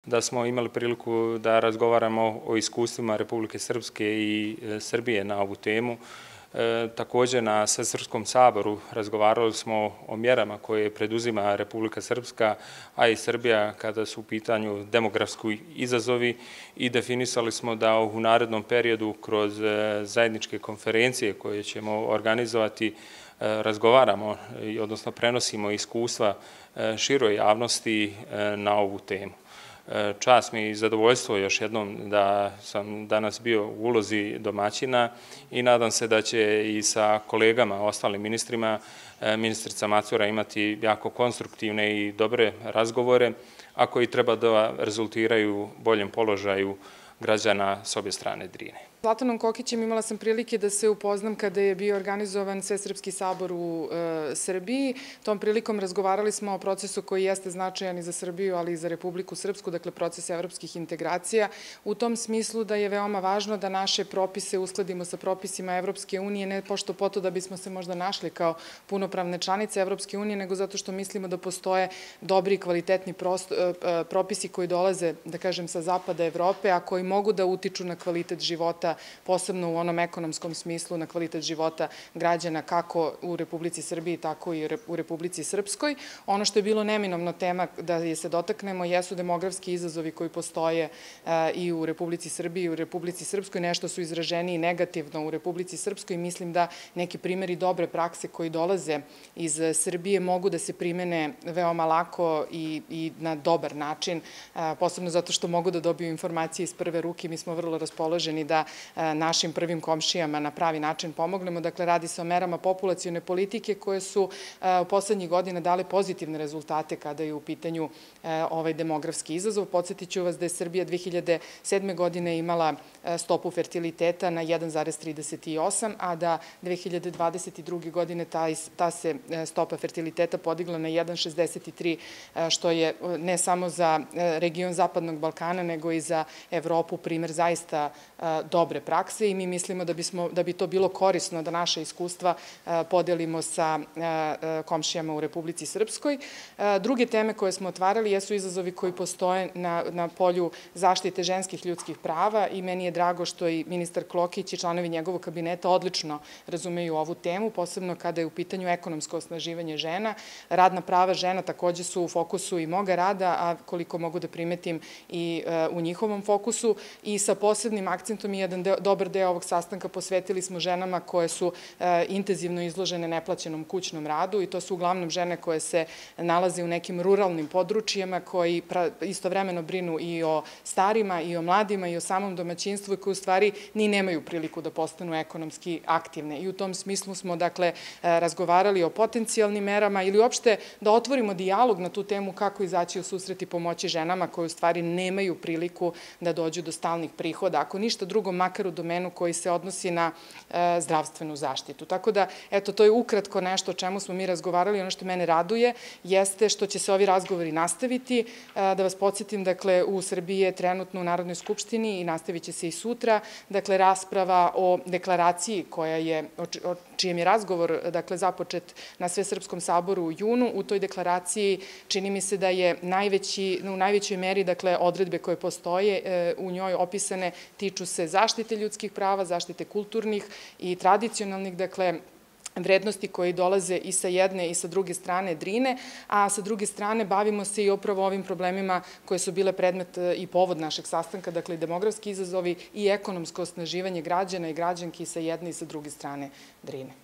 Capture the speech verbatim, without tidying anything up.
da smo imali priliku da razgovaramo o iskustvima Republike Srpske i Srbije na ovu temu. Također na Svesrpskom saboru razgovarali smo o mjerama koje preduzima Republika Srpska, a i Srbija kada su u pitanju demografski izazovi i definisali smo da u narednom periodu kroz zajedničke konferencije koje ćemo organizovati razgovaramo, odnosno prenosimo iskustva široj javnosti na ovu temu. Čast mi i zadovoljstvo još jednom da sam danas bio u ulozi domaćina i nadam se da će i sa kolegama, ostalim ministrima, ministrica Macura imati jako konstruktivne i dobre razgovore, a koji treba da rezultiraju boljem položaju građana s obje strane Drine. Zlatanom Kokićem imala sam prilike da se upoznam kada je bio organizovan Svesrpski sabor u Srbiji. Tom prilikom razgovarali smo o procesu koji jeste značajan i za Srbiju, ali i za Republiku Srpsku, dakle proces evropskih integracija, u tom smislu da je veoma važno da naše propise uskladimo sa propisima Evropske unije, ne pošto poto da bismo se možda našli kao punopravne članice Evropske unije, nego zato što mislimo da postoje dobri i kvalitetni propisi koji dolaze, da kažem, sa zapada Evrope, a koji mogu da utiču na kvalitet života, posebno u onom ekonomskom smislu, na kvalitet života građana kako u Republici Srbiji, tako i u Republici Srpskoj. Ono što je bilo neminovno tema da je se dotaknemo jesu demografski izazovi koji postoje i u Republici Srbiji i u Republici Srpskoj. Nešto su izraženi negativno u Republici Srpskoj i mislim da neki primjeri dobre prakse koji dolaze iz Srbije mogu da se primene veoma lako i na dobar način, posebno zato što mogu da dobiju informacije iz prve ruke. Mi smo vrlo raspoloženi da našim prvim komšijama na pravi način pomognemo. Dakle, radi se o merama populacione politike koje su u poslednjih godina dale pozitivne rezultate kada je u pitanju ovaj demografski izazov. Podsjetit ću vas da je Srbija dve hiljade sedme. godine imala stopu fertiliteta na jedan zarez trideset osam, a da dve hiljade dvadeset druge. godine ta se stopa fertiliteta podigla na jedan zarez šezdeset tri, što je ne samo za region Zapadnog Balkana, nego i za Evropu primer zaista dobre prakse i mi mislimo da bismo, da bi to bilo korisno da naše iskustva podelimo sa komšijama u Republici Srpskoj. Druge teme koje smo otvarali jesu izazovi koji postoje na, na polju zaštite ženskih ljudskih prava i meni je drago što i ministar Klokić i članovi njegovog kabineta odlično razumeju ovu temu, posebno kada je u pitanju ekonomsko osnaživanje žena. Radna prava žena takođe su u fokusu i moga rada, a koliko mogu da primetim i u njihovom fokusu i sa posebnim akcentom i jedan dobar deo ovog sastanka posvetili smo ženama koje su intenzivno izložene neplaćenom kućnom radu i to su uglavnom žene koje se nalaze u nekim ruralnim područjima, koji istovremeno brinu i o starima i o mladima i o samom domaćinstvu i koji u stvari ni nemaju priliku da postanu ekonomski aktivne. I u tom smislu smo, dakle, razgovarali o potencijalnim merama ili uopšte da otvorimo dijalog na tu temu kako izaći u susret i pomoći ženama koje u stvari nemaju priliku da dođu do stalnih prihoda, ako ništa drugo, makar u domenu koji se odnosi na zdravstvenu zaštitu. Tako da, eto, to je ukratko nešto o čemu smo mi razgovarali. Ono što mene raduje jeste što će se ovi razgovori nastaviti. Da vas podsjetim, dakle, u Srbiji je trenutno u Narodnoj skupštini i nastavit će se i sutra, dakle, rasprava o deklaraciji koja je, o čijem je razgovor, dakle, započet na Svesrpskom saboru u junu. U toj deklaraciji čini mi se da je najveći, u najvećoj meri, dakle, odredbe koje postoje u njoj opisane tiču se zaštite ljudskih prava, zaštite kulturnih i tradicionalnih, dakle, vrednosti koji dolaze i sa jedne i sa druge strane Drine, a sa druge strane bavimo se i upravo ovim problemima koje su bile predmet i povod našeg sastanka, dakle, demografski izazovi i ekonomsko osnaživanje građana i građanki sa jedne i sa druge strane Drine.